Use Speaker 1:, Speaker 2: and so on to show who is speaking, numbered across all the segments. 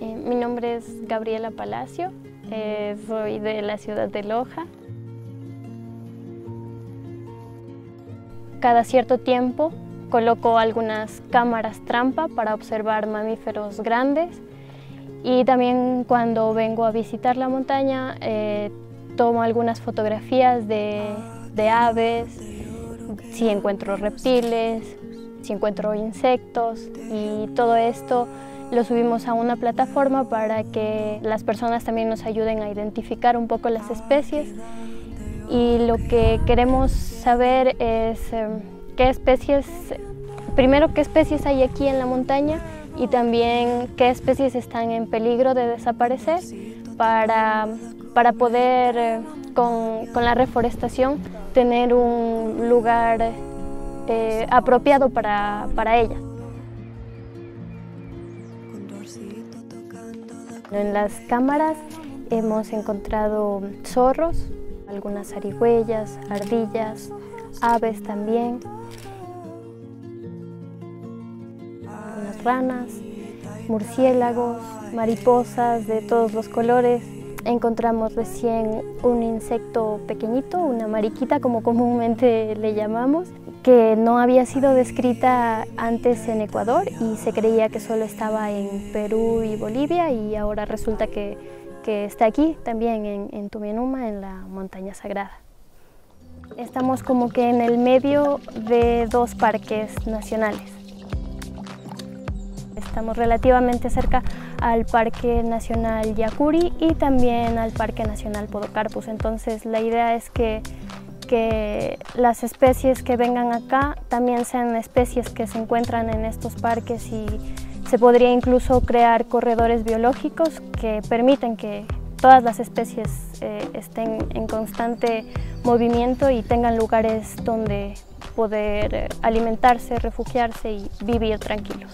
Speaker 1: Mi nombre es Gabriela Palacio, soy de la ciudad de Loja. Cada cierto tiempo coloco algunas cámaras trampa para observar mamíferos grandes y también cuando vengo a visitar la montaña tomo algunas fotografías de aves, si encuentro reptiles, si encuentro insectos, y todo esto lo subimos a una plataforma para que las personas también nos ayuden a identificar un poco las especies. Y lo que queremos saber es primero qué especies hay aquí en la montaña y también qué especies están en peligro de desaparecer para poder con la reforestación tener un lugar apropiado para ellas. En las cámaras hemos encontrado zorros, algunas zarigüeyas, ardillas, aves también, unas ranas, murciélagos, mariposas de todos los colores. Encontramos recién un insecto pequeñito, una mariquita como comúnmente le llamamos, que no había sido descrita antes en Ecuador y se creía que solo estaba en Perú y Bolivia, y ahora resulta que está aquí también en Tumianuma, en la montaña sagrada. Estamos como que en el medio de dos parques nacionales. Estamos relativamente cerca al Parque Nacional Yacuri y también al Parque Nacional Podocarpus. Entonces la idea es que las especies que vengan acá también sean especies que se encuentran en estos parques, y se podría incluso crear corredores biológicos que permiten que todas las especies estén en constante movimiento y tengan lugares donde poder alimentarse, refugiarse y vivir tranquilos.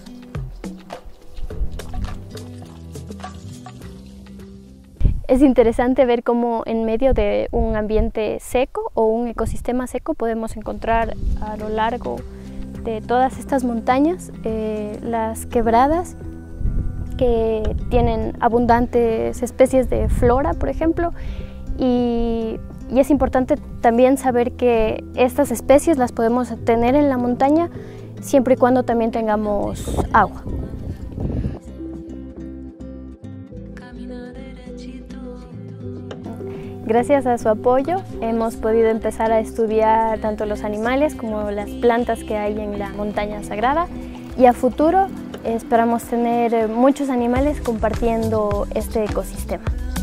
Speaker 1: Es interesante ver cómo en medio de un ambiente seco o un ecosistema seco podemos encontrar a lo largo de todas estas montañas las quebradas que tienen abundantes especies de flora, por ejemplo, y es importante también saber que estas especies las podemos tener en la montaña siempre y cuando también tengamos agua. Gracias a su apoyo hemos podido empezar a estudiar tanto los animales como las plantas que hay en la montaña sagrada, y a futuro esperamos tener muchos animales compartiendo este ecosistema.